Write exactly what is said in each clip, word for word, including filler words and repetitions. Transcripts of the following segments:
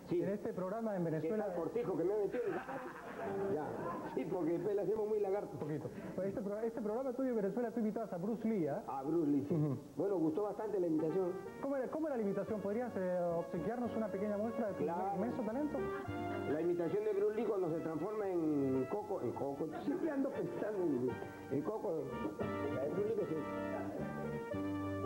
Sí. En este programa en Venezuela... ¿Qué tal cortijo que me ha metido? Ya, sí, porque después le hacemos muy lagarto. Un poquito. Pues este, pro- este programa tuyo en Venezuela, tú invitabas a Bruce Lee, ¿ah? Ah, Bruce Lee, sí. Ujú. Bueno, gustó bastante la invitación. ¿Cómo era, cómo era la invitación? ¿Podrías eh, obsequiarnos una pequeña muestra de tu Claro. inmenso talento? La imitación de Bruce Lee cuando se transforma en Coco, en Coco, siempre ando pensando en, en Coco. La de Bruce Lee que se...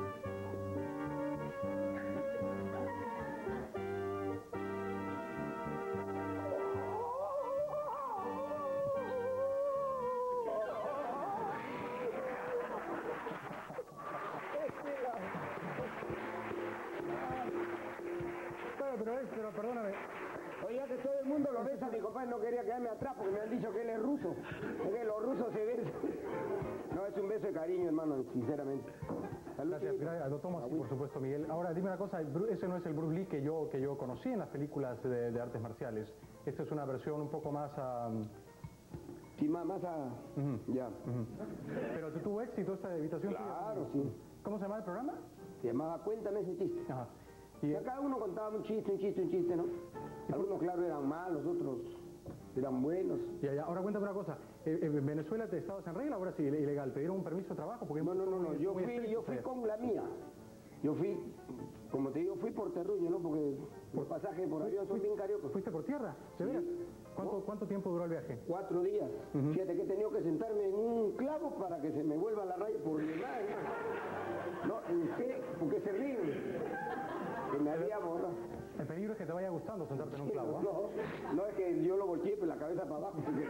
Bueno, pero, es, pero perdóname. Oye, que todo el mundo lo besa, mi compadre no quería quedarme atrás porque me han dicho que él es ruso. Es que los rusos se besan. No, es un beso de cariño, hermano, sinceramente. Salud, Gracias, chiquito. gracias, lo tomo así, por supuesto, Miguel. Ahora, dime una cosa, el Bru- ese no es el Bruce Lee que yo, que yo conocí en las películas de, de artes marciales. Esta es una versión un poco más... um, Sí, más, más a... Ujú. Ya. ujú. Pero tu- tuvo éxito esta invitación. Claro, sí. ¿Cómo se llama el programa? Se llamaba Cuéntame ese chiste. Ajá. Y Y, cada uno contaba un chiste, un chiste, un chiste, ¿no? Algunos, claro, eran malos, otros eran buenos. ya, ya. Ahora cuéntame una cosa. Eh, ¿En Venezuela te estabas en regla? Ahora sí, ilegal. ¿Te dieron un permiso de trabajo? Porque No, no, no, no. Yo muy fui, estricto, yo fui o sea, con la mía. Yo fui, como te digo, fui por terruño, ¿no? Porque los pasajes por avión son bien cariocos. ¿Fuiste por tierra? ¿De Sí. veras? ¿Cuánto, No. ¿Cuánto tiempo duró el viaje? Cuatro días. Ujú. Fíjate que he tenido que sentarme en un clavo para que se me vuelva la raya por mi madre. No, ¿en qué? ¿Por qué se ríen? Que me había borrado. El peligro es que te vaya gustando sentarte en un clavo, ¿ah? No, no es que yo lo volteé pues la cabeza para abajo. porque-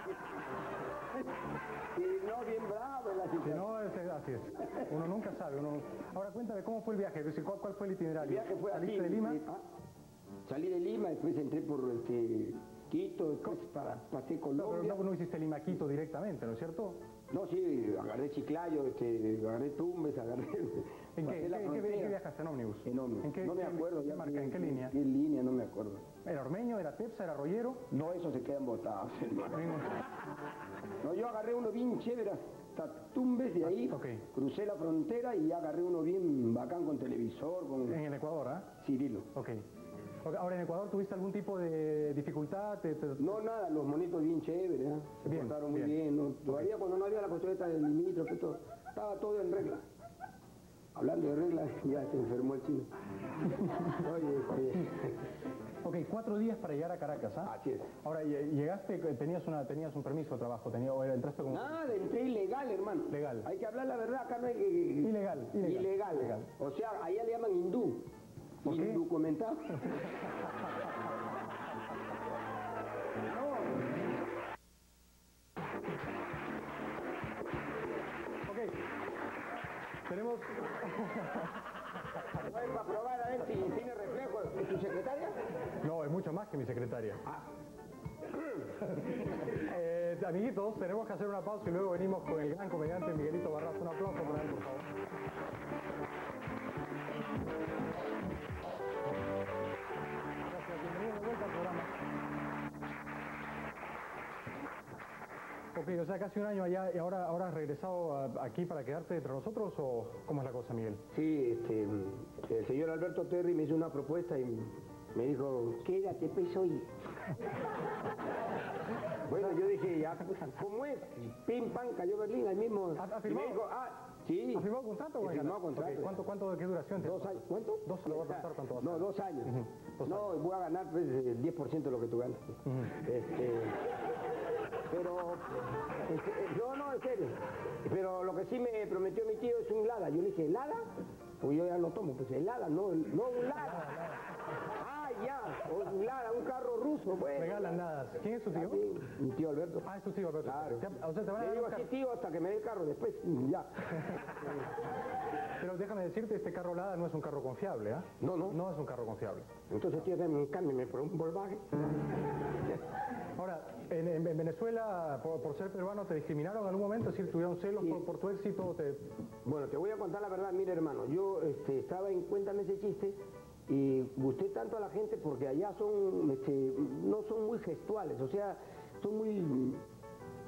Y no, bien bravo en la Si situación. no, es, así es. Uno nunca sabe. Uno... Ahora cuéntame, ¿cómo fue el viaje? Es decir, ¿Cuál, cuál fue el El itinerario? viaje fue así. ¿Saliste de Lima? eh, ah, salí de Lima, después entré por este, Quito, después para, pasé No, pero Colombia. no, no hiciste Lima-Quito directamente, ¿no es cierto? No, sí, agarré Chiclayo, este, agarré Tumbes, agarré... ¿En pasé qué, la qué, qué, frontera. qué viajaste? ¿En ómnibus? En ómnibus. ¿En qué, no me qué- acuerdo qué ya. marca? ¿En qué línea? ¿Qué línea? No me acuerdo. ¿Era Ormeño? ¿Era Tepsa? ¿Era Rollero? No, esos se quedan botados, hermano. No, yo agarré uno bien chévere hasta Tumbes, de ahí Ok. crucé la frontera y agarré uno bien bacán con televisor, con En el Ecuador, ¿ah? Cirilo. Ok. Ok, ahora, ¿en Ecuador tuviste algún tipo de dificultad? ¿Te- te- No, nada, los monitos bien chéveres, ¿eh? Se Bien, portaron muy bien. bien. ¿no? Todavía cuando no había la cuestión esta del limítrofe, todo, estaba todo en regla. Hablando de reglas, ya se enfermó el chino. Oye, este, Ok, cuatro días para llegar a Caracas, ¿ah? así es. Ahora, lle- llegaste, tenías, una, tenías un permiso de trabajo, tenías, o entraste como... Nada, entré ilegal, hermano. Legal. Hay que hablar la verdad, acá no hay que... Ilegal, ilegal. Ilegal. Ilegal. O sea, allá le llaman hindú. ¿Por qué? Indocumentado. Ok. Tenemos... Voy a probar a ver si tiene reflejo. ¿Es tu secretaria? No, es mucho más que mi secretaria. Ah. Eh, amiguitos, tenemos que hacer una pausa y luego venimos con el gran comediante Miguelito Barras. Un aplauso para él, por favor. Gracias, bienvenido de vuelta al programa. Ok, o sea, casi un año allá y ahora, ahora has regresado a- aquí para quedarte entre nosotros, ¿o cómo es la cosa, Miguel? Sí, este, el señor Alberto Terry me hizo una propuesta y me dijo, quédate pues hoy. Bueno, yo dije, ya, ¿cómo es? Pim, pam, cayó Berlín, ahí mismo. ¿Ha- ha Y me firmado? dijo, ah, sí. ¿Has firmado contrato o He no? firmado contrato. Ok, ¿Cuánto, cuánto, qué duración? Dos años. ¿Cuánto? Dos, le voy a preguntar cuánto va a No, ser. dos años. Ujú, dos No, voy a ganar pues, el diez por ciento de lo que tú ganas. Este, pero, este, no, no, en serio. Pero lo que sí me prometió mi tío es un Lada. Yo le dije, ¿Lada? Pues yo ya lo tomo, pues el Lada, no, no un Lada. Ah, ya, un Lada, un carro ruso, pues. Regalan nada. ¿Quién es su tío? Sí, mi tío Alberto. Ah, es tu tío, Alberto. Claro. Te- O sea, te van a Le dar digo un así, carro. tío, hasta que me dé el carro, después ya. Pero déjame decirte, este carro Lada no es un carro confiable, ¿ah? No, no. No es un carro confiable. Entonces, tío, cámbiame por un Volkswagen. Ahora, en, en- en Venezuela, por, por ser peruano, ¿te discriminaron en algún momento? Es decir, ¿tuvieron celos Sí. por, por tu éxito? Te... Bueno, te voy a contar la verdad, mira hermano, yo este, estaba en Cuéntame ese chiste y gusté tanto a la gente porque allá son, este, no son muy gestuales, o sea, son muy,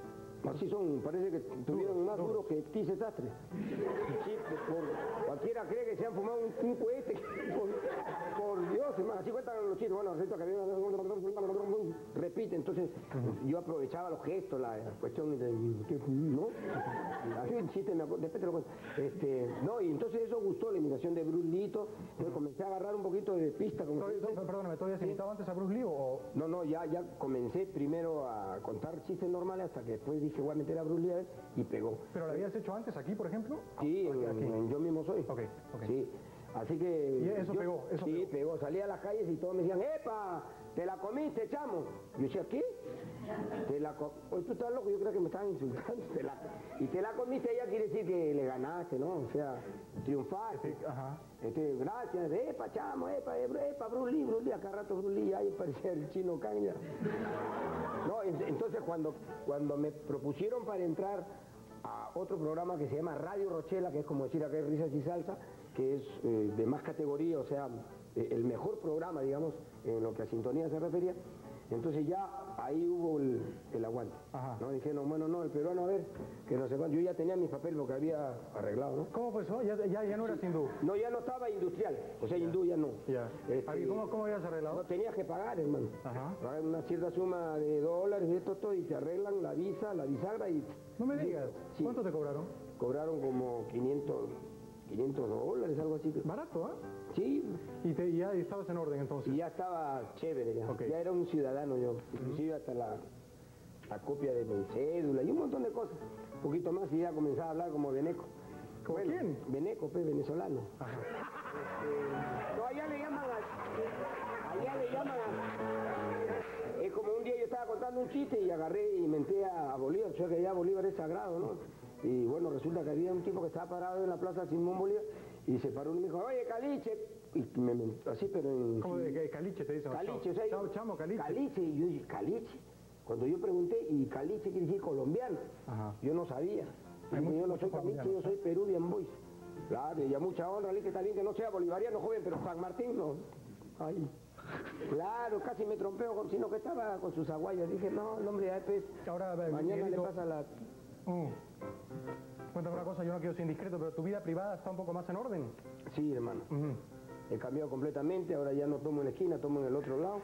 Así son, parece que tuvieron más duro que Tice Sastre. Sí, por, cualquiera cree que se han fumado un, un cohete. Por, por Dios, hermano, así cuentan los chistes. Bueno, resulta que había una... repite, entonces uh-huh. yo aprovechaba los gestos, la, la cuestión de... ¿no? Así un chiste, me acuerdo, después te lo cuento. Este, no, y entonces eso gustó, la imitación de Bruce Lee, entonces comencé a agarrar un poquito de pista. Como ¿Todavía, no, perdóname, ¿todavía has imitado antes a Bruce Lee o...? No, no, ya, ya comencé primero a contar chistes normales hasta que después dije voy a meter a Bruce Lee a ver, y pegó. ¿Pero lo habías hecho antes aquí, por ejemplo? Sí, en, aquí. En Yo Mismo Soy. Ok, ok. Sí, así que... ¿Y eso yo, pegó? Eso sí, pegó. pegó. Salí a las calles y todos me decían, ¡epa! ¿Te la comiste, chamo? Yo decía, ¿qué? Te la co Oye, tú estás loco, yo creo que me estaban insultando. Te la... Y te la comiste, ella quiere decir que le ganaste, ¿no? O sea, triunfaste. Sí, ajá. Este, gracias, epa, chamo, epa, epa, Bruce Lee, Bruce Lee, acá rato Bruce Lee, ahí parecía el chino caña. No, entonces cuando, cuando me propusieron para entrar a otro programa que se llama Radio Rochela, que es como decir acá hay risas y salsa, que es eh, de más categoría, o sea, eh, el mejor programa, digamos, en lo que a sintonía se refería, entonces ya ahí hubo el, el aguante. Ajá. ¿No? Dijeron, bueno, no, el peruano, a ver, que no sé cuánto. Yo ya tenía mi papel porque había arreglado, ¿no? ¿Cómo pues no? ¿Ya, ya, ya no eras hindú? No, ya no estaba industrial, o sea, ya. Hindú ya no. Ya. Este, ¿Cómo, ¿Cómo habías arreglado? No, tenías que pagar, hermano. Ajá. Pagar una cierta suma de dólares y esto todo, y te arreglan la visa, la bisagra y... No me digas. Sí. ¿Cuánto te cobraron? Cobraron como quinientos dólares, algo así. ¿Barato, eh? Sí. ¿Y te, ya estabas en orden entonces? Y ya estaba chévere, ya. Okay. Ya era un ciudadano yo. Inclusive uh-huh. hasta la, la copia de mi cédula y un montón de cosas. Un poquito más y ya comenzaba a hablar como veneco. ¿Con bueno, quién? Veneco, pues, venezolano. Ajá. Este, no, allá le llaman a... Allá le llaman a... Es como un día yo estaba contando un chiste y agarré y menté a Bolívar. O sea que allá Bolívar es sagrado, ¿no? Y bueno, resulta que había un tipo que estaba parado en la plaza Simón Bolívar y se paró y me dijo, oye, Caliche, y me, me, así, pero en... ¿Cómo de que Caliche te dicen? Caliche, o sea, chamo, chamo, Caliche. Caliche, y yo dije, Caliche. Cuando yo pregunté, y Caliche quiere decir colombiano, ajá. Yo no sabía. Mucho, yo no soy Caliche, yo soy Peruvian Boys. Claro, y a mucha honra, que está bien que no sea bolivariano joven, pero San Martín no. Ay. Claro, casi me trompeo, con, sino que estaba con sus aguayas. Dije, no, el hombre ya pues, ahora, mañana Miguelito, le pasa la... Uh. Cuéntame una cosa, yo no quiero ser indiscreto, pero tu vida privada está un poco más en orden. Sí, hermano. Uh-huh. He cambiado completamente, ahora ya no tomo en la esquina, tomo en el otro lado.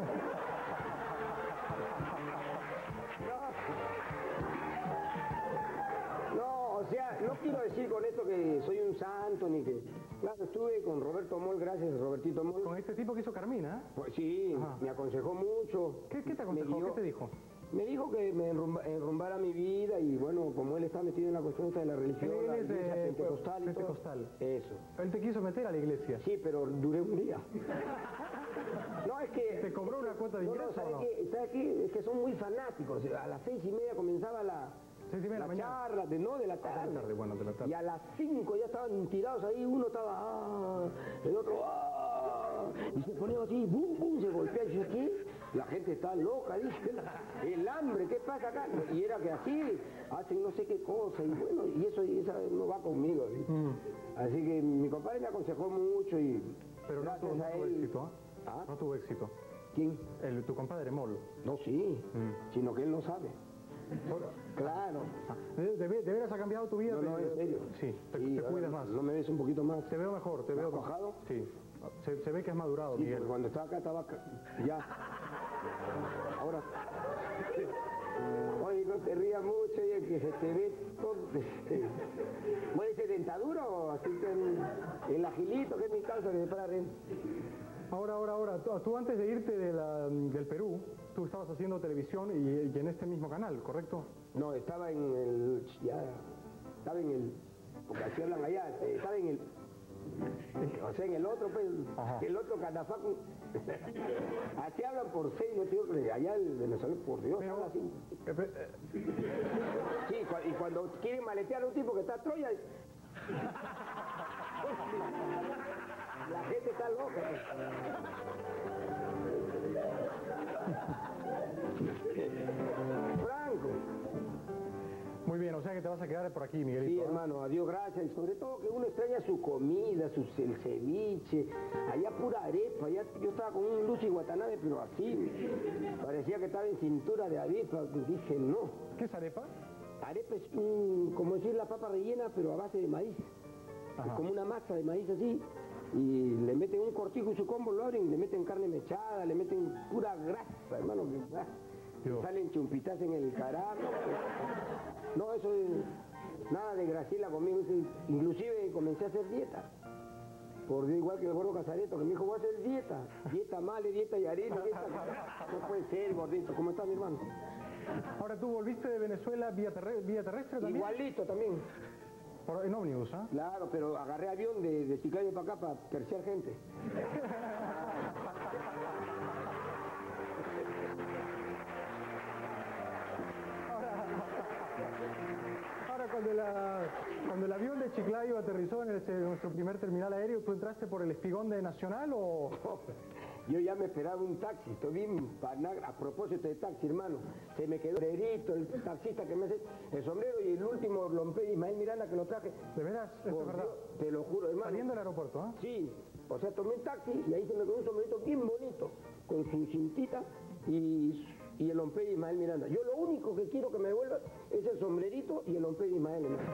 no. no, o sea, no quiero decir con esto que soy un santo, ni que... Claro, estuve con Roberto Moll, gracias, Robertito Moll. ¿Con este tipo que hizo Carmina? Pues sí, ajá. Me aconsejó mucho. ¿Qué, qué te aconsejó? Dio, ¿Qué te dijo? Me dijo que me enrumba, enrumbara mi vida y bueno, como él está metido en la cuestión de la religión, él la es iglesia de, pentecostal y pentecostal. todo. Eso. Él te quiso meter a la iglesia. Sí, pero duré un día. No, es que... ¿Te cobró una cuota de ingreso no, ¿sabes o no? Qué? ¿Sabes qué? Es que son muy fanáticos. A las seis y media comenzaba la... Seis y media la la charla, de, no, de la tarde. Ah, de la tarde, bueno, de la tarde. Y a las cinco ya estaban tirados ahí, uno estaba, ah, el otro, ah, y se ponía así, bum, bum, se golpea, y yo, ¿qué? La gente está loca, dice, el hambre, ¿qué pasa acá? Y era que así, hacen no sé qué cosa, y bueno, y eso y esa no va conmigo, ¿sí? Mm. Así que mi compadre me aconsejó mucho y... Pero no tuvo, no tuvo éxito, ¿eh? ¿Ah? No tuvo éxito. ¿Quién? El, tu compadre Moll. No, sí, mm. sino que él no sabe. Claro. ¿De, de, de veras ha cambiado tu vida? No, no, en serio. Sí, te, sí, te cuidas más. ¿No me ves un poquito más? Te veo mejor, te veo bajado. Sí. Se, se ve que has madurado, sí, Miguel. Cuando estaba acá, estaba acá. Ya. Ahora. Oye, no te rías mucho, oye, que se te ve todo. ¿Puede ser dentadura o así el, el agilito, que es mi causa que se para arriba? Ahora, ahora, ahora, tú, tú antes de irte de la, del Perú, tú estabas haciendo televisión y, y en este mismo canal, ¿correcto? No, estaba en el... ya... Estaba en el... porque así hablan allá, estaba en el... O sea, en el otro, pues, ajá. El otro catafaco... así hablan por seis, no tío, allá el venezolano, por Dios, pero, habla así. Eh, eh. Sí, y cuando quieren maletear a un tipo que está a Troya... La gente está loca. Franco. Muy bien, o sea que te vas a quedar por aquí, Miguelito. Sí, hermano, adiós, gracias. Y sobre todo que uno extraña su comida, su, el ceviche. Allá pura arepa. Allá yo estaba con un Luchi Watanabe, pero así. Parecía que estaba en cintura de arepa. Dije, no. ¿Qué es arepa? Arepa es un, como decir la papa rellena, pero a base de maíz. Es como una masa de maíz así. Y le meten un cortijo y su combo lo abren, le meten carne mechada, le meten pura grasa, hermano. Que, ah, y salen chumpitas en el carajo. No, eso es nada de Graciela conmigo. Eso es, inclusive comencé a hacer dieta. Por Dios, igual que el gordo Casareto, que me dijo, voy a hacer dieta. Dieta male, dieta y harina, dieta. No puede ser, gordito. ¿Cómo está mi hermano? Ahora, ¿tú volviste de Venezuela vía, terre vía terrestre también? Igualito también. Por, en ómnibus, ¿ah? ¿eh? Claro, pero agarré avión de, de Chiclayo para acá para terciar gente. Ahora, cuando, la, cuando el avión de Chiclayo aterrizó en ese, nuestro primer terminal aéreo, ¿tú entraste por el espigón de Nacional o...? Yo ya me esperaba un taxi, estoy bien panagre. A propósito de taxi, hermano, se me quedó el sombrerito, el taxista que me hace el sombrero y el último lompe de Ismael Miranda que lo traje. ¿De veras? ¿Esto es verdad? Dios, te lo juro, hermano. Saliendo del aeropuerto, ¿ah? ¿eh? Sí, o sea, tomé un taxi y ahí se me quedó un sombrerito bien bonito, con su cintita y, y el lompe de Ismael Miranda. Yo lo único que quiero que me devuelva es el sombrerito y el lompe de Ismael Miranda.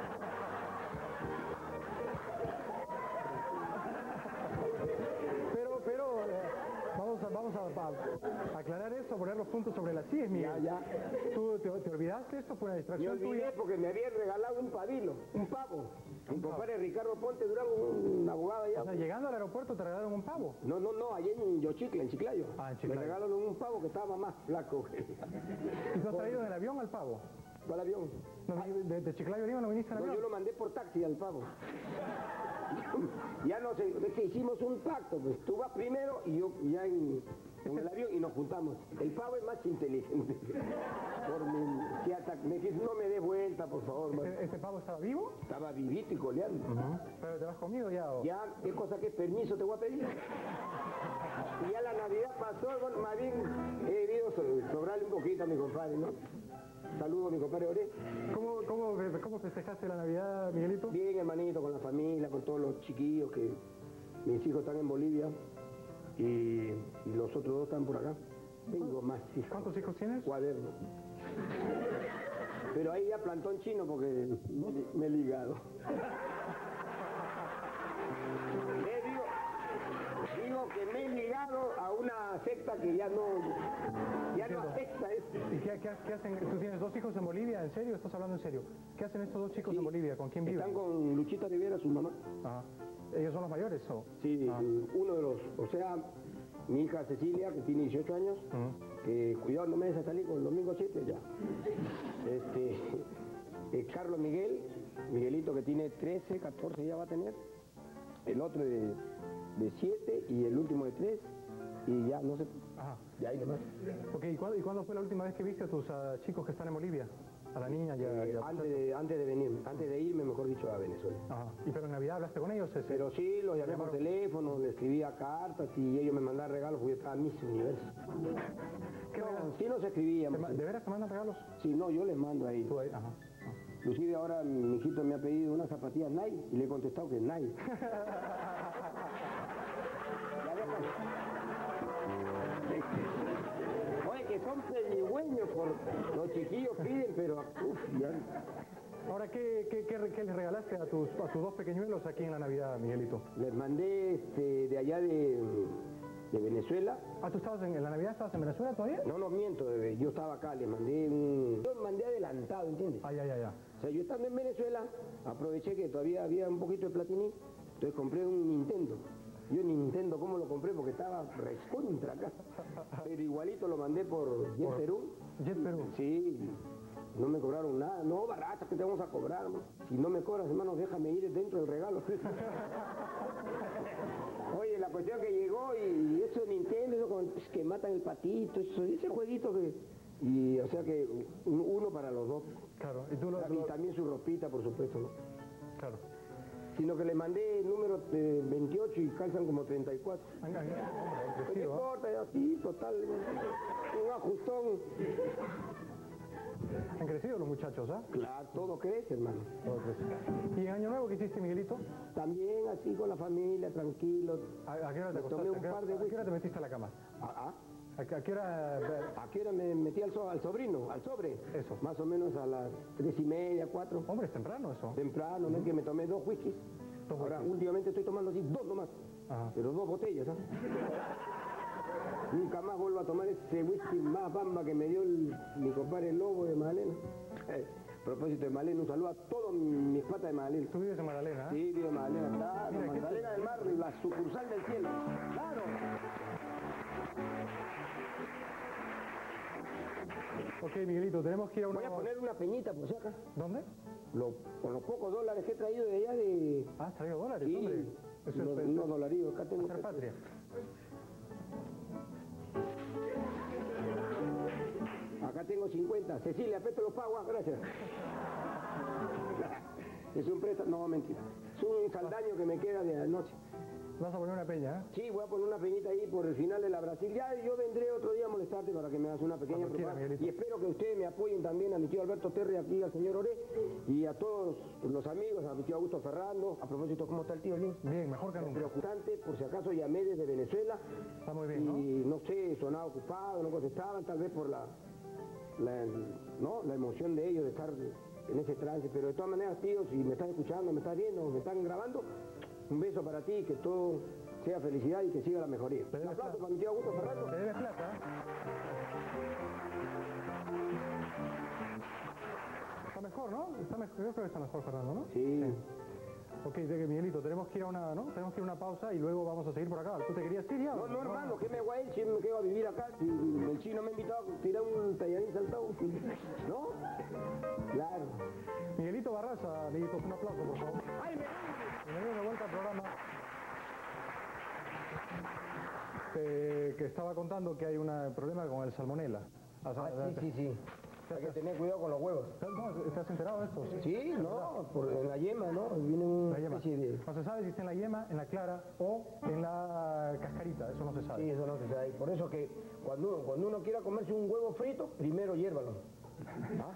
Vamos a, a, a aclarar eso, poner los puntos sobre las sillas, Miguel. Ya, ya. ¿Tú te, te olvidaste? Esto fue una distracción tuya. Me olvidé tuya. Porque me habían regalado un pavilo, un pavo. Mi compadre Ricardo Ponte Durango, un abogado allá. O sea, llegando al aeropuerto te regalaron un pavo. No, no, no, allá en Yochicle, en Chiclayo. Ah, en Chiclayo. Me regalaron un pavo que estaba más flaco. ¿Y tú has traído en el avión al pavo? ¿Cuál avión? No, de, de Chiclayo a Lima no viniste en avión. No, yo lo mandé por taxi al pavo. Ya no sé, es que hicimos un pacto, pues tú vas primero y yo ya en, en el avión y nos juntamos. El pavo es más inteligente. Por mi, si hasta, me dijiste, no me dé vuelta, por favor. ¿Este, ¿Este pavo estaba vivo? Estaba vivito y coleando. Uh-huh. ¿Pero te vas conmigo ya? O... Ya, ¿qué cosa que permiso te voy a pedir? Y ya la Navidad pasó, bueno, más bien he debido sobrarle un poquito a mi compadre, ¿no? Saludos a mi compadre Ore. ¿Cómo, cómo, ¿Cómo festejaste la Navidad, Miguelito? Bien, hermanito, con la familia, con todos los chiquillos que mis hijos están en Bolivia y, y los otros dos están por acá. Tengo más hijos. ¿Cuántos hijos tienes? Cuaderno. Pero ahí ya plantón chino porque me, me he ligado. Digo que me he ligado a una secta que ya no, ya no acepta esto. ¿Y qué, qué, qué hacen? ¿Tú tienes dos hijos en Bolivia? ¿En serio? ¿Estás hablando en serio? ¿Qué hacen estos dos chicos sí, en Bolivia? ¿Con quién viven? Están con Luchita Rivera, su mamá. Ajá. ¿Ellos son los mayores o? Sí, ah. uno de los, o sea, mi hija Cecilia, que tiene dieciocho años, uh-huh. que cuidado, no me deja salir con el domingo siete ya. Este, eh, Carlos Miguel, Miguelito que tiene trece, catorce ya va a tener. El otro de... de siete y el último de tres y ya no sé. Ajá. Ya hay demás. Ok, ¿y cuándo, ¿y cuándo fue la última vez que viste a tus uh, chicos que están en Bolivia? A la niña ya... Eh, ya antes, de, antes de venir, antes de irme, mejor dicho, a Venezuela. Ajá. ¿Y pero en Navidad hablaste con ellos? Ese? Pero sí, los llamé por teléfono, les escribía cartas y ellos me mandaban regalos porque yo estaba en Miss Universo. ¿Qué no, regalos? sí nos escribíamos. ¿De veras te mandan regalos? Sí, no, yo les mando ahí. ¿Tú ahí? Ajá. Inclusive ahora mi hijito me ha pedido unas zapatillas Nike y le he contestado que Nike. Oye, que son pedigüeños por los chiquillos piden, pero uf, ya. Ahora, ¿qué, qué, qué, qué les regalaste a tus, a tus dos pequeñuelos aquí en la Navidad, Miguelito? Les mandé este, de allá de, de Venezuela. Ah, ¿tú estabas en, en la Navidad estabas en Venezuela todavía? No, no miento, bebé. Yo estaba acá, les mandé un... Yo mandé adelantado, ¿entiendes? Ah, ya, ya, ya. O sea, yo estando en Venezuela, aproveché que todavía había un poquito de platiní, entonces compré un Nintendo. Yo ni Nintendo, ¿cómo lo compré? Porque estaba recontra acá. Pero igualito lo mandé por Jet Perú. Jet Perú. Sí, no me cobraron nada. No, barato, que te vamos a cobrar, hermano. Si no me cobras, hermano, déjame ir dentro del regalo. Oye, la cuestión que llegó y eso de Nintendo, eso con, es que matan el patito, eso, ese jueguito que... Y o sea que uno para los dos. Claro. Y, tú lo, y tú también su ropita, por supuesto, ¿no? Claro. Sino que le mandé el número de veintiocho y calzan como treinta y cuatro. Ay, ay, ay, ¿Qué importa? Así, total, un ajustón. Han crecido los muchachos, ¿ah? ¿eh? Claro, todo crece, hermano. Todo crece. ¿Y en Año Nuevo qué hiciste, Miguelito? También así con la familia, tranquilo. ¿A, a qué hora te Me tomé un acostaste? par de ¿A qué hora te metiste a la cama? Ah, ah. ¿A, a qué hora? ¿A qué hora me metí al, so, al sobrino, al sobre? Eso. Más o menos a las tres y media, cuatro. Hombre, es temprano eso. Temprano, no es que me tomé dos whiskies. Dos Ahora, whiskies. últimamente estoy tomando así dos nomás. Ajá. Pero dos botellas, ¿sabes? Nunca más vuelvo a tomar ese whisky más bamba que me dio el, mi compadre el Lobo de Magdalena. Eh, a propósito de Magdalena, un saludo a todos mis patas de Magdalena. ¿Tú vives en Magdalena? ¿eh? Sí, vivo en Magdalena, claro, Mira, ¿qué Magdalena del Mar, la sucursal del cielo. Claro. Ok, Miguelito, tenemos que ir a una... Voy a poner una peñita por si acá. ¿Dónde? Lo, con los pocos dólares que he traído de allá de... Ah, has traído dólares, Sí, hombre. Eso unos, es, unos dolarillos. Acá tengo... hacer patria. Acá tengo cincuenta. Cecilia, apeto los pago, ah, gracias. Es un préstamo, no, mentira. Es un saldaño que me queda de anoche. Vas a poner una peña, ¿eh? Sí, voy a poner una peñita ahí por el final de la Brasil. Ya yo vendré otro día a molestarte para que me hagas una pequeña Cuando quiera, propaganda. Miguelito. Y espero que ustedes me apoyen también a mi tío Alberto Terry, aquí al señor Oré, y a todos los amigos, a mi tío Augusto Ferrando. A propósito, ¿cómo está el tío Lin? Bien, mejor que nunca. Preocupante, por si acaso llamé desde Venezuela. Está muy bien, ¿no? Y no sé, sonaba ocupado, no contestaban, tal vez por la, la, ¿no? la emoción de ellos de estar en ese trance. Pero de todas maneras, tío, si me están escuchando, me están viendo, me están grabando, un beso para ti, que todo sea felicidad y que siga la mejoría. Te Un debes aplauso plata. para mi tío Augusto Ferrando. Te debes plata, ¿eh? Está mejor, ¿no? Está mejor, yo creo que está mejor, Fernando, ¿no? Sí. Ok, de que, Miguelito, tenemos que ir a una, ¿no? Tenemos que ir a una pausa y luego vamos a seguir por acá. ¿Tú te querías ir ya? No, no, hermano, ¿qué me hago ahí? Si me quedo a vivir acá, si el chino me ha invitado a tirar un tallarín saltado, ¿no? Claro. Miguelito Barraza, Miguelito, un aplauso, por favor. ¡Ay, me... Bienvenido de vuelta al programa. Te- que estaba contando que hay un problema con el salmonela. Ah, sí, sí, sí. Hay que tener cuidado con los huevos. No, ¿estás enterado de esto? Sí, no, por, en la yema, ¿no? Viene una La yema. especie de... No se sabe si está en la yema, en la clara o en la cascarita, eso no se sabe. Sí, eso no se sabe. Por eso que cuando uno, cuando uno quiera comerse un huevo frito, primero hiérvalo. ¿Ah?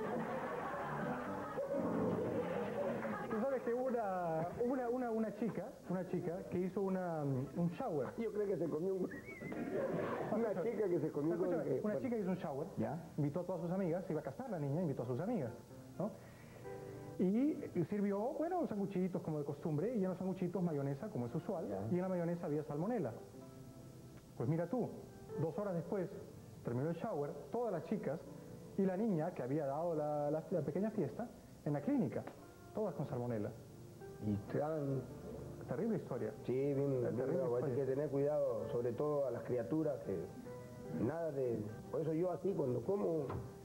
Tú sabes que hubo una, una, una, una chica, una chica que hizo una, un shower. Yo creo que se comió un... Una chica que se comió un huevo. Escúchame, que- una bueno, chica hizo un shower, ¿Ya? invitó a todas sus amigas, se iba a casar la niña, invitó a sus amigas, ¿no? Y sirvió, bueno, sanguchitos como de costumbre, y en los sanguchitos mayonesa, como es usual, Ya. y en la mayonesa había salmonela. Pues mira tú, dos horas después, terminó el shower, todas las chicas y la niña que había dado la, la- la pequeña fiesta en la clínica, todas con salmonela. Y te dan... Terrible historia. Sí, bien, bien terrible bravo. Hay historia. que tener cuidado, sobre todo a las criaturas, que nada de... Por eso yo así, cuando como...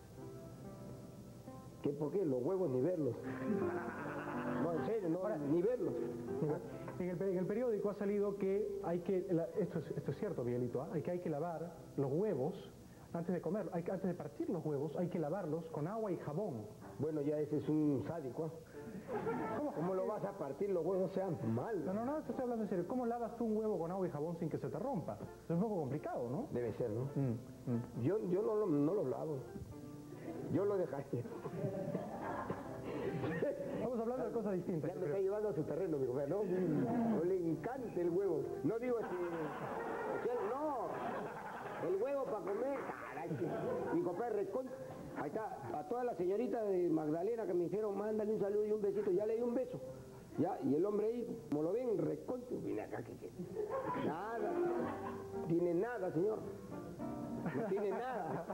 ¿Qué, por qué? Los huevos ni verlos. No, en serio, no, ni verlos. En el, en el periódico ha salido que hay que, la- esto, es, esto es cierto, Miguelito, ¿ah? hay que hay que lavar los huevos antes de comer, hay, que- antes de partir los huevos hay que lavarlos con agua y jabón. Bueno, ya ese es un sádico. ¿ah? ¿Cómo, ¿Cómo lo vas a partir? Los huevos sean mal. No, no, no, te estoy hablando en serio. ¿Cómo lavas tú un huevo con agua y jabón sin que se te rompa? Es un poco complicado, ¿no? Debe ser, ¿no? Mm, mm. Yo, yo no, lo, no lo lavo. Yo lo dejaría. Estamos hablando de cosas distintas. Ya yo me creo. está llevando a su terreno, mi mujer, ¿no? No le encanta el huevo. No digo que... o sea, no. El huevo para comer, caray. que- Mi compadre, recon... Ahí está. A todas las señoritas de Magdalena que me dijeron, mándale un saludo y un besito. Ya le di un beso. Ya, y el hombre ahí, como lo ven, recontra. Viene acá, que, que- nada. Tiene nada, señor. No tiene nada.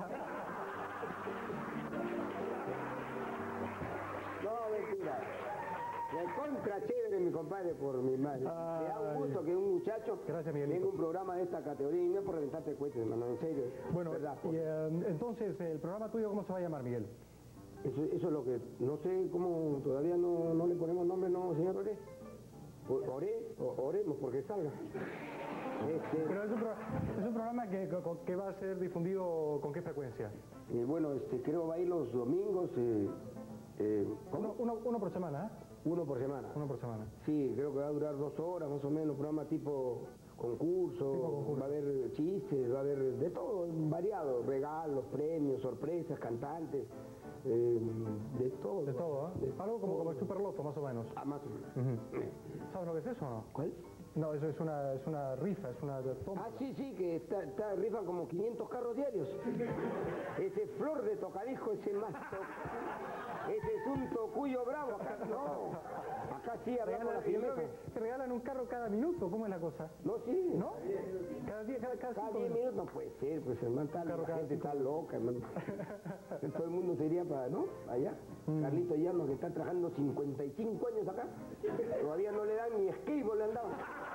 No, mentira. Recontra chévere, mi compadre, por mi madre. Me da un gusto que un muchacho Gracias, Miguelito. tenga un programa de esta categoría, y no es por reventarte cohetes, hermano, en serio. Bueno, ¿verdad? y, eh, entonces, ¿el programa tuyo cómo se va a llamar, Miguel? Eso, eso es lo que, no sé cómo, todavía no, no le ponemos nombre, no, señor Oré. O- Oré, o- oremos porque salga. Este, Pero es un, pro- es un programa que, que- que va a ser difundido con qué frecuencia. eh, bueno, este, creo va a ir los domingos, eh, eh, ¿cómo? Uno, uno, uno por semana, ¿eh? Uno por semana. Uno por semana. Sí, creo que va a durar dos horas más o menos, programa tipo concurso, Tipo concurso. va a haber chistes, va a haber de todo, variado, regalos, premios, sorpresas, cantantes, eh, de todo. De todo, ¿eh? De Algo como, todo. como el Super Loto, más o menos. Ah, más o menos. Ujú. ¿Sabes lo que es eso o no? ¿Cuál? No, eso es una, es una rifa, es una toma. Ah, sí, sí, que está, está, rifan como quinientos carros diarios. Ese flor de tocadisco, ese más to... Ese es un tocuyo bravo. Acá no. Acá sí hablamos la firmeza. Se regalan un carro cada minuto, ¿cómo es la cosa? No, sí. ¿No? Cada día, cada, cada, cada diez minutos no puede ser, pues hermano, está, la gente cinco. Está loca, hermano. Todo el mundo se iría para, ¿no? Allá. Mm. Carlito Llano, que está trabajando cincuenta y cinco años acá. Todavía no le dan ni skateboard, le han dado.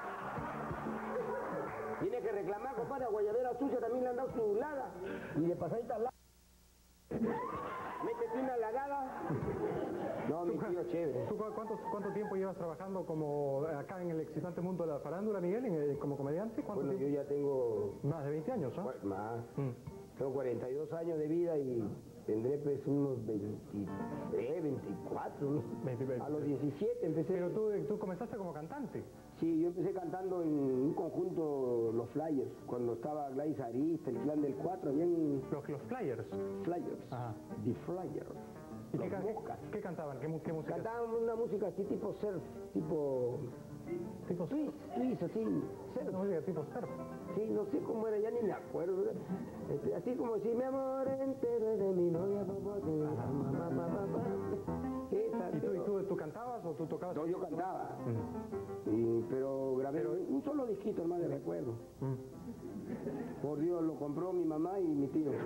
Tiene que reclamar, compadre, a Guayabera Sucia también le han dado su lada. Y de pasadita la... Métete una lagada. No, mi tío chévere. ¿Tú cuánto, cuánto tiempo llevas trabajando como acá en el excitante mundo de la farándula, Miguel, en, como comediante? ¿Cuánto bueno, tiempo? Yo ya tengo... Más de veinte años, ¿no? Más. Mm. Tengo cuarenta y dos años de vida y tendré pues unos veintitrés, veinticuatro, ¿no? veinte, veinte. A los diecisiete empecé. Pero tú, tú comenzaste como cantante. Sí, yo empecé cantando en un conjunto, los Flyers, cuando estaba Gladys Arista, el Clan del cuatro, habían... Los, los Flyers. Flyers. Ajá. The Flyers. ¿Y qué, qué, qué cantaban? ¿Qué, qué música? Cantaban una música así tipo surf, tipo... ¿Tipo surf? Twist, así, surf. Una música tipo surf. Sí, no sé cómo era, ya ni me acuerdo. Este, así como si mi amor entero es de mi novia, papá, mamá, mamá, mamá. ¿Y tú, y tú, tú cantabas o tú tocabas? No, yo cantaba. Mm. Y, pero grabé pero... un solo disquito, hermano, de recuerdo. Mm. Por Dios, lo compró mi mamá y mi tío.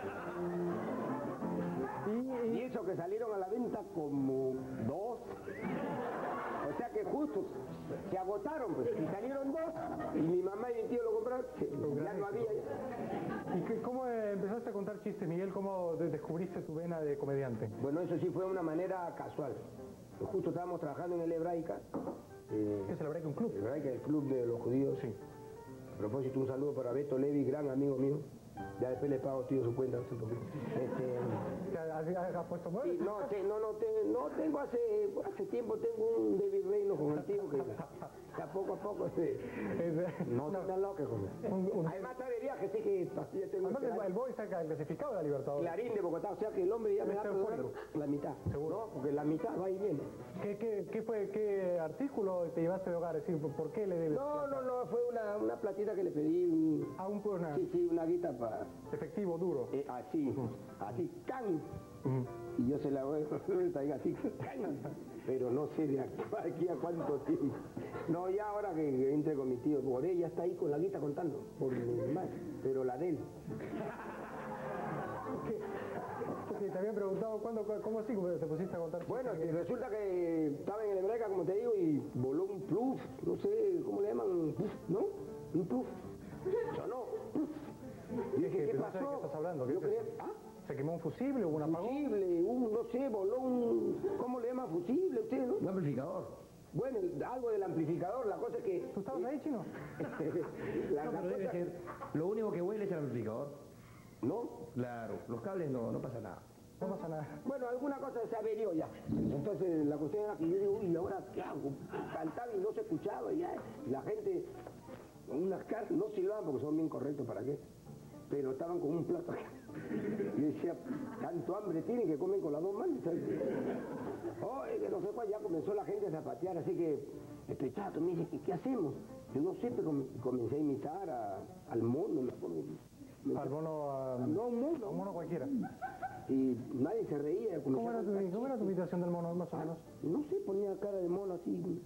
Y, y... y eso que salieron a la venta como dos. O sea que justo se agotaron, pues, y salieron dos, y mi mamá y mi tío lo compraron, ya no había. ¿Y qué, cómo empezaste a contar chistes, Miguel? ¿Cómo descubriste tu vena de comediante? Bueno, eso sí fue de una manera casual. Justo estábamos trabajando en el Hebraica. Eh, ¿Qué es el Hebraica? ¿Un club? El Hebraica, el club de los judíos. Sí. A propósito, un saludo para Beto Levi, gran amigo mío. Ya después le pago, tío, su cuenta. Este, ¿Has, has puesto muebles? Sí, no, te, no, no, te, no tengo hace, hace tiempo, tengo un David Reino con el tío que ya poco a poco este, no no tan loco, joder. Además está de viaje, sí que ya tengo... Además el, el Boy está clasificado de la Libertadores. Clarín de Bogotá, o sea que el hombre ya me da por la mitad. ¿Seguro? ¿No? Porque la mitad va y viene. ¿Qué, qué, qué fue, qué artículo te llevaste de hogar? Es decir, ¿por qué le debes? No, no, no, fue una, una platita que le pedí. Un, ¿A un una? Sí, sí, una guita para... Efectivo, duro. Eh, así, uh-huh. así, can. Uh-huh. Y yo se la voy a así, can. Pero no sé de aquí a cuánto tiempo. No, ya ahora que entre con mi tío, Boré ya está ahí con la guita contando, por mi madre, pero la de él. ¿Qué? Te había preguntado cuándo, cómo así te pusiste a contar. Bueno, resulta que estaba en el Hebraica, como te digo, y voló un pluf, no sé, ¿cómo le llaman? Pluf, ¿no? Un pluf. Sonó, pluf. Y dije, ¿qué pasó? ¿De qué estás hablando? ¿Qué creía, ¿ah? ¿Se quemó un fusible o un apagón? Fusible, un, no sé, voló un... ¿Cómo le llama fusible usted, no? Un amplificador. Bueno, algo del amplificador, la cosa es que... ¿Tú estabas ahí, chino? la, no, la pero debe ser... Lo único que huele es el amplificador. ¿No? Claro, los cables no, no pasa nada. No pasa nada. Bueno, alguna cosa se averió ya. Entonces la cuestión era que yo digo, uy, ¿ahora qué hago? Cantaba y no se escuchaba y ya. La gente, unas caras, no silbaban porque son bien correctos, ¿para qué? Pero estaban con un plato acá. Yo decía, tanto hambre tienen que comen con las dos manos. Oh, que no sé cuál, ya comenzó la gente a zapatear, así que este chato me dice, ¿qué, qué hacemos? Yo no sé, pero comencé a imitar a, al mono, me acuerdo. Al mono, a... no, un mono. Un mono cualquiera. Y nadie se reía. ¿Cómo era, tu, ¿Cómo era tu imitación del mono, más o menos? No sé, ponía cara de mono así.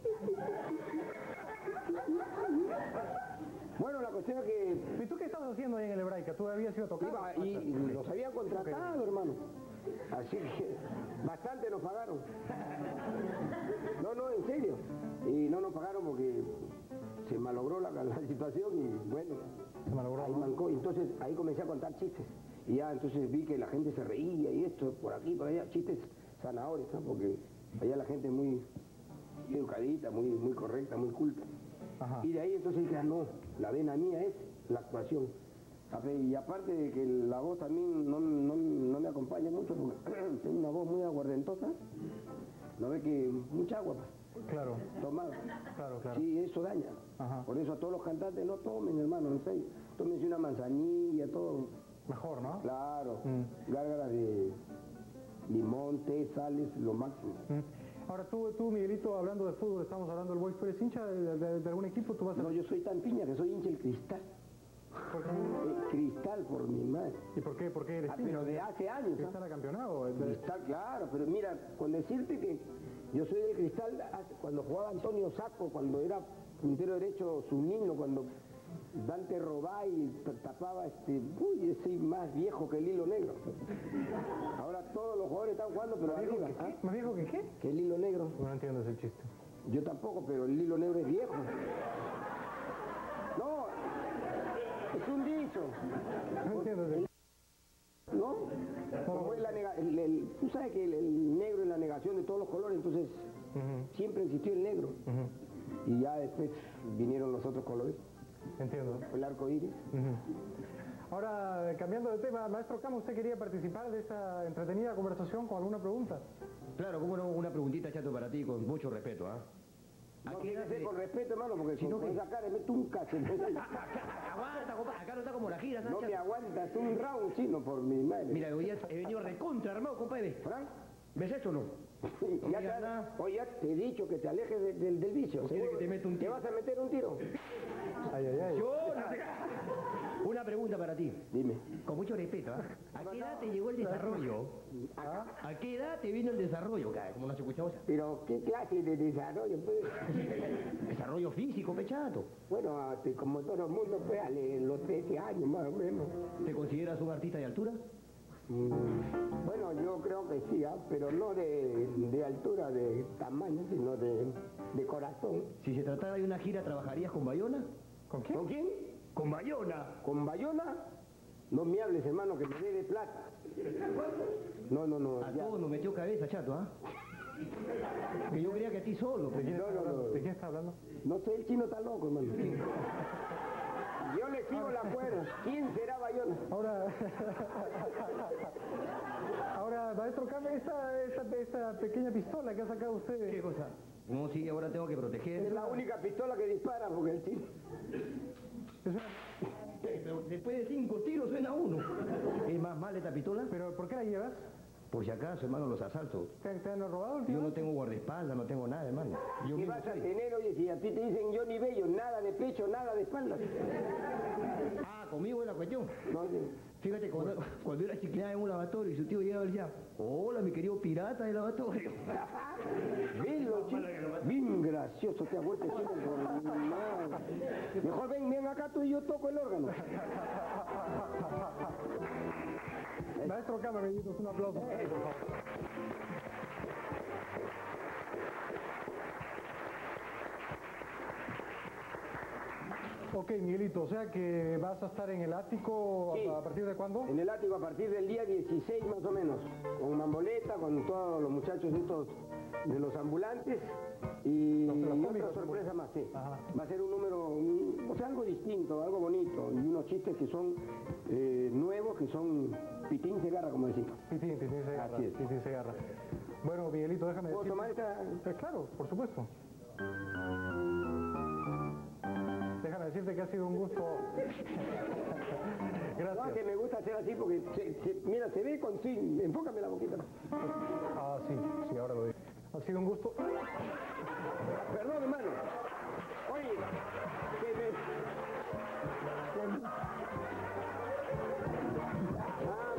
Bueno, la cuestión es que... ¿Y tú qué estabas haciendo ahí en el Hebraica? ¿Tú habías ido a tocar? Iba, y, y nos habían contratado, okay, hermano. Así que bastante nos pagaron. No, no, en serio. Y no nos pagaron porque se malogró la, la situación y bueno, se malogró, ahí ¿no? mancó. Entonces ahí comencé a contar chistes. Y ya entonces vi que la gente se reía y esto, por aquí, por allá, chistes zanahorios, ¿no? Porque allá la gente es muy educadita, muy, muy correcta, muy culta. Ajá. Y de ahí entonces dije, ah, no, la vena mía es la actuación. Y aparte de que la voz también no, no, no me acompaña mucho porque tengo una voz muy aguardentosa, ¿no ve que mucha agua? Claro. Tomada. Claro, claro. Sí, eso daña. Ajá. Por eso a todos los cantantes no tomen, hermano, en serio. Tómense una manzanilla, todo. Mejor, ¿no? Claro. Mm. Gárgaras de limón, té, sales, lo máximo. Mm. Ahora tú, tú, Miguelito, hablando de fútbol, estamos hablando del Boys, ¿tú eres hincha de, de- de algún equipo? ¿Tú vas a... No, yo soy tan piña que soy hincha del Cristal. ¿Por qué? Eh, Cristal, por mi madre. ¿Y por qué? ¿Por qué eres Ah, hincha? pero de hace años. ¿ah? ¿Cristal ha campeonado? De- Cristal, claro, pero mira, con decirte que yo soy del Cristal hace- cuando jugaba Antonio Sacco, cuando era puntero derecho Zunino, cuando Dante Robay tapaba este, uy, ese más viejo que el hilo negro. Ahora todos los jugadores están jugando, pero ¿Más viejo arriba, que ¿ah? qué? ¿Más viejo que qué? Que el hilo negro. No entiendo ese chiste. Yo tampoco, pero el hilo negro es viejo. No, es un dicho. No entiendo ese chiste. ¿No? Como es la nega- el- el- tú sabes que el, el negro es la negación de todos los colores, entonces Ujú, siempre existió el negro. ujú. Y ya después vinieron los otros colores, Entiendo. el arco iris. Ujú. Ahora, eh, cambiando de tema, maestro Cama, ¿usted quería participar de esta entretenida conversación con alguna pregunta? Claro, cómo no, una preguntita, Chato, para ti, con mucho respeto, ¿ah? ¿A No, qué edad fíjese te- con respeto, hermano, porque Si con, no, con ¿qué? esa cara me meto un cacho. Aguanta, compa, acá no está como la gira, No Sacha. me aguantas un round chino por mi madre. Mira, hoy ya he venido recontra armado, compadre. Frank, ¿Ves esto o no? ya mira, te, nada. oye, ya te he dicho que te alejes de- del, del vicio. ¿O quiere ¿Seguro? que te meta un ¿Te tiro? vas a meter un tiro? Ay, ay, ay. Yo no te... Una pregunta para ti, Dime. con mucho respeto, ¿ah? ¿A qué edad te llegó el desarrollo? ¿Ah? ¿A qué edad te vino el desarrollo? Cara, ¿cómo no has escuchado eso? Pero, ¿qué clase de desarrollo? Pues? Desarrollo físico, pechato. Bueno, a- te- como todo el mundo, pues, a le- los trece años más o menos. ¿Te consideras un artista de altura? Mm, Bueno, yo creo que sí, ¿ah? Pero no de, de altura, de tamaño, sino de, de corazón. Si se tratara de una gira, ¿trabajarías con Bayona? ¿Con quién? ¿Con quién? ¡Con Bayona! ¿Con Bayona? No me hables, hermano, que me dé de plata. No, no, no. A ya. todos nos metió cabeza, Chato, ¿ah? Que yo creía que a ti solo. ¿De quién, No, está no, hablando? no. ¿De quién está hablando? No sé, el chino está loco, hermano. Yo le sigo la cuerda. ¿Quién será Bayona? Ahora, ahora, maestro Cama, esta, esta, esta pequeña pistola que ha sacado usted. ¿Qué cosa? No, sí, ahora tengo que proteger. Es la única pistola que dispara, porque el chino... Es una- Pero después de cinco tiros suena uno. ¿Es más mal esta pistola? ¿Pero por qué la llevas? Por si acaso, hermano, los asaltos. ¿Te, te han robado el Yo tío? no tengo guardaespaldas, no tengo nada, hermano. Yo ¿Qué mismo vas a soy. tener, oye, si a ti te dicen Johnny Bello, nada de pecho, nada de espalda? Ah, conmigo es la cuestión. No, oye, Fíjate, cuando, cuando era chiquilada en un lavatorio y su tío llegaba y decía, hola, mi querido pirata del lavatorio. velo, chico. Bien gracioso te ha vuelto, chico, por mi madre. Mejor ven, ven acá tú y yo toco el órgano. Maestro Cama, amiguitos, un aplauso. Por favor. Ok, Miguelito, o sea que vas a estar en el ático Sí. a, a partir de cuándo? En el ático a partir del día dieciséis más o menos, con Mamboleta, con todos los muchachos estos de los ambulantes y, Los- los y cómicos, otra sorpresa más, sí. Ajá. Va a ser un número, un- o sea, algo distinto, algo bonito y unos chistes que son eh, nuevos, que son pitín Segarra, como decimos. Pitín, Pitín Segarra. Así es. Pitín Segarra. Bueno, Miguelito, déjame ¿Puedo decir. tomar esta? Eh, claro, por supuesto. Déjame decirte que ha sido un gusto. No, Gracias. que me gusta hacer así porque, se- se- mira, se ve con swing. Enfócame la boquita. Ah, sí, sí, ahora lo digo. Ha sido un gusto. Perdón, hermano. Oye, que me... que- Ah,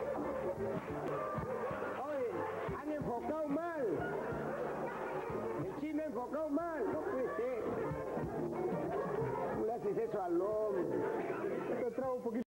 oye, han enfocado mal. El chino ha enfocado mal. No puede ser. ¿Cómo le haces eso al hombre? Te trago un poquito.